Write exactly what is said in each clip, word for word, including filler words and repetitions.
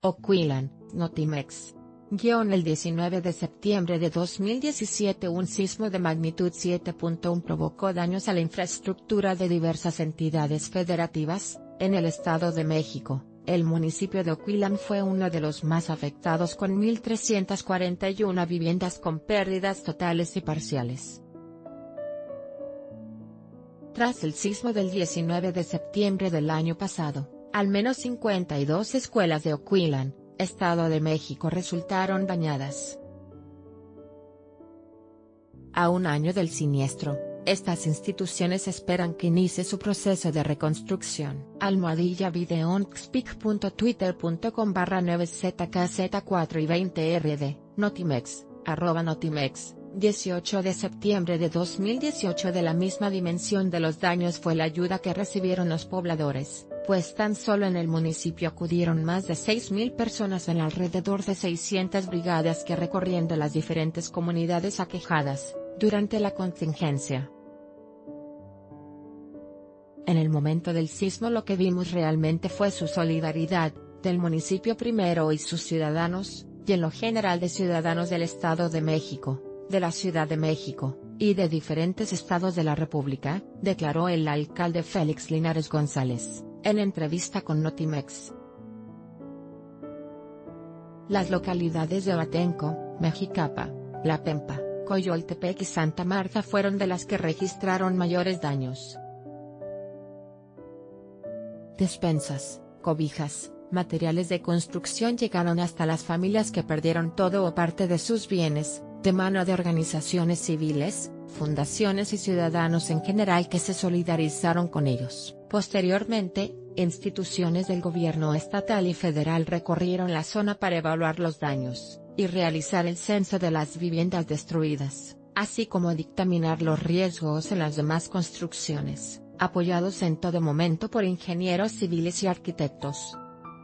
Oquilan, Notimex. Guión el diecinueve de septiembre de dos mil diecisiete un sismo de magnitud siete punto uno provocó daños a la infraestructura de diversas entidades federativas, en el Estado de México. El municipio de Oquilan fue uno de los más afectados con mil trescientas cuarenta y una viviendas con pérdidas totales y parciales. Tras el sismo del diecinueve de septiembre del año pasado, al menos cincuenta y dos escuelas de Oquilan, Estado de México resultaron dañadas. A un año del siniestro, estas instituciones esperan que inicie su proceso de reconstrucción. Almohadilla videoonxpic punto twitter punto com barra nueve z k z cuatro y veinte r d, Notimex, arroba Notimex. dieciocho de septiembre de dos mil dieciocho. De la misma dimensión de los daños fue la ayuda que recibieron los pobladores, pues tan solo en el municipio acudieron más de seis mil personas en alrededor de seiscientas brigadas que recorriendo las diferentes comunidades aquejadas, durante la contingencia. En el momento del sismo lo que vimos realmente fue su solidaridad, del municipio primero y sus ciudadanos, y en lo general de ciudadanos del Estado de México, de la Ciudad de México, y de diferentes estados de la República, declaró el alcalde Félix Linares González, en entrevista con Notimex. Las localidades de Atenco, Mexicapa, La Pampa, Coyoltepec y Santa Marta fueron de las que registraron mayores daños. Despensas, cobijas, materiales de construcción llegaron hasta las familias que perdieron todo o parte de sus bienes, de mano de organizaciones civiles, fundaciones y ciudadanos en general que se solidarizaron con ellos. Posteriormente, instituciones del gobierno estatal y federal recorrieron la zona para evaluar los daños, y realizar el censo de las viviendas destruidas, así como dictaminar los riesgos en las demás construcciones, apoyados en todo momento por ingenieros civiles y arquitectos.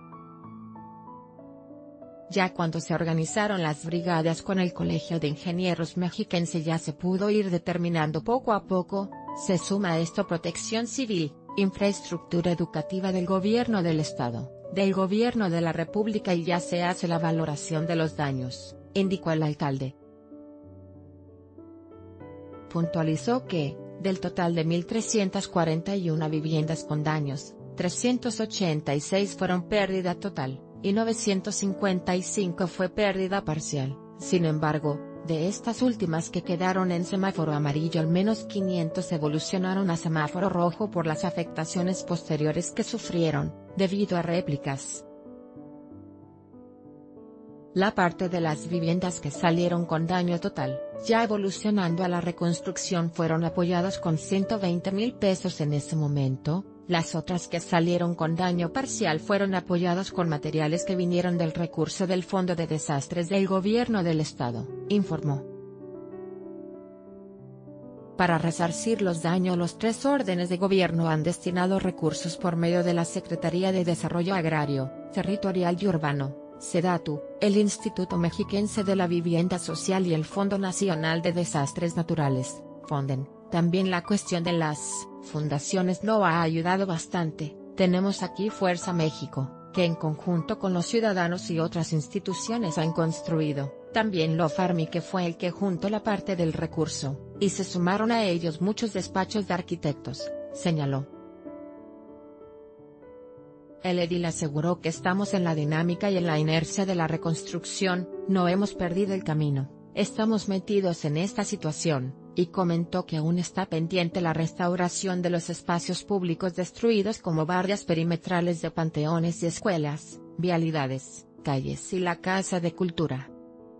Ya cuando se organizaron las brigadas con el Colegio de Ingenieros Mexiquense ya se pudo ir determinando poco a poco, se suma a esto Protección Civil, infraestructura educativa del gobierno del Estado, del gobierno de la República y ya se hace la valoración de los daños, indicó el alcalde. Puntualizó que, del total de mil trescientas cuarenta y una viviendas con daños, trescientas ochenta y seis fueron pérdida total, y novecientas cincuenta y cinco fue pérdida parcial. Sin embargo, de estas últimas que quedaron en semáforo amarillo al menos quinientos evolucionaron a semáforo rojo por las afectaciones posteriores que sufrieron, debido a réplicas. La parte de las viviendas que salieron con daño total, ya evolucionando a la reconstrucción fueron apoyadas con ciento veinte mil pesos en ese momento. Las otras que salieron con daño parcial fueron apoyadas con materiales que vinieron del recurso del Fondo de Desastres del Gobierno del Estado, informó. Para resarcir los daños los tres órdenes de gobierno han destinado recursos por medio de la Secretaría de Desarrollo Agrario, Territorial y Urbano, SEDATU, el Instituto Mexiquense de la Vivienda Social y el Fondo Nacional de Desastres Naturales, FONDEN. También la cuestión de las fundaciones no ha ayudado bastante. Tenemos aquí Fuerza México, que en conjunto con los ciudadanos y otras instituciones han construido, también Lofarmi que fue el que juntó la parte del recurso, y se sumaron a ellos muchos despachos de arquitectos, señaló. El edil aseguró que estamos en la dinámica y en la inercia de la reconstrucción, no hemos perdido el camino, estamos metidos en esta situación. Y comentó que aún está pendiente la restauración de los espacios públicos destruidos como barrias perimetrales de panteones y escuelas, vialidades, calles y la Casa de Cultura.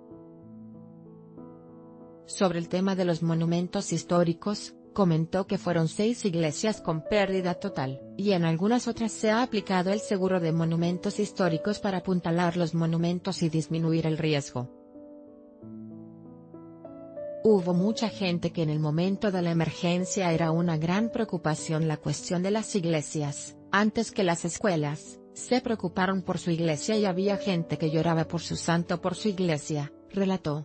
Sobre el tema de los monumentos históricos, comentó que fueron seis iglesias con pérdida total, y en algunas otras se ha aplicado el seguro de monumentos históricos para apuntalar los monumentos y disminuir el riesgo. Hubo mucha gente que en el momento de la emergencia era una gran preocupación la cuestión de las iglesias, antes que las escuelas, se preocuparon por su iglesia y había gente que lloraba por su santo por su iglesia, relató.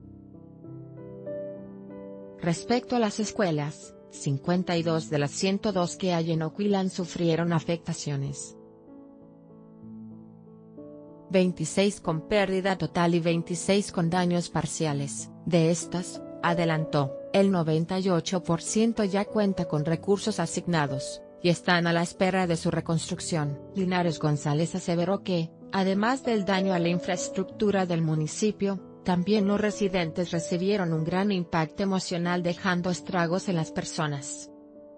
Respecto a las escuelas, cincuenta y dos de las ciento dos que hay en Oquilan sufrieron afectaciones. veintiséis con pérdida total y veintiséis con daños parciales. De estas, adelantó, el noventa y ocho por ciento ya cuenta con recursos asignados, y están a la espera de su reconstrucción. Linares González aseveró que, además del daño a la infraestructura del municipio, también los residentes recibieron un gran impacto emocional dejando estragos en las personas.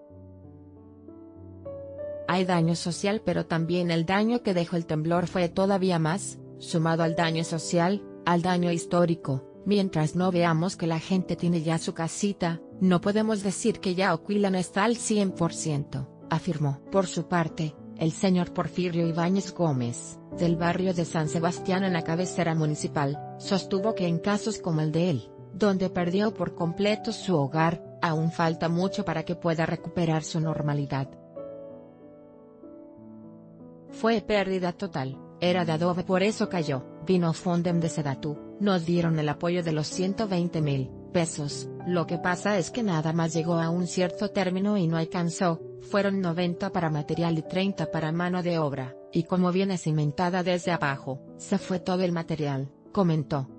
Hay daño social, pero también el daño que dejó el temblor fue todavía más, sumado al daño social, al daño histórico. Mientras no veamos que la gente tiene ya su casita, no podemos decir que ya Ocotlán está al cien por ciento, afirmó. Por su parte, el señor Porfirio Ibáñez Gómez, del barrio de San Sebastián en la cabecera municipal, sostuvo que en casos como el de él, donde perdió por completo su hogar, aún falta mucho para que pueda recuperar su normalidad. Fue pérdida total, era de adobe, por eso cayó. Vino Fondem de Sedatu, nos dieron el apoyo de los ciento veinte mil pesos, lo que pasa es que nada más llegó a un cierto término y no alcanzó, fueron noventa para material y treinta para mano de obra, y como viene cimentada desde abajo, se fue todo el material, comentó.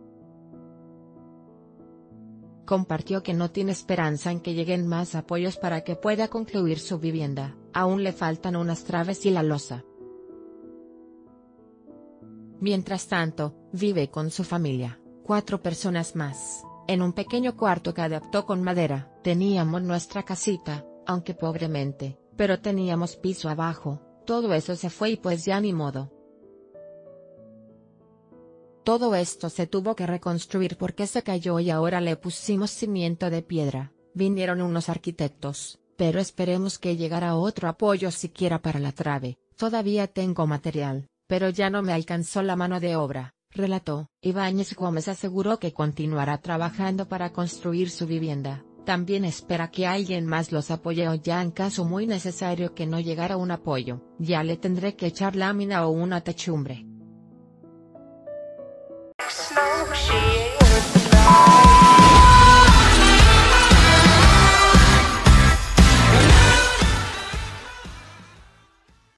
Compartió que no tiene esperanza en que lleguen más apoyos para que pueda concluir su vivienda, aún le faltan unas traves y la losa. Mientras tanto, vive con su familia, cuatro personas más, en un pequeño cuarto que adaptó con madera. Teníamos nuestra casita, aunque pobremente, pero teníamos piso abajo, todo eso se fue y pues ya ni modo. Todo esto se tuvo que reconstruir porque se cayó y ahora le pusimos cimiento de piedra, vinieron unos arquitectos, pero esperemos que llegara otro apoyo siquiera para la trave. Todavía tengo material, pero ya no me alcanzó la mano de obra, relató. Ibáñez Gómez aseguró que continuará trabajando para construir su vivienda, también espera que alguien más los apoye o ya en caso muy necesario que no llegara un apoyo, ya le tendré que echar lámina o una techumbre.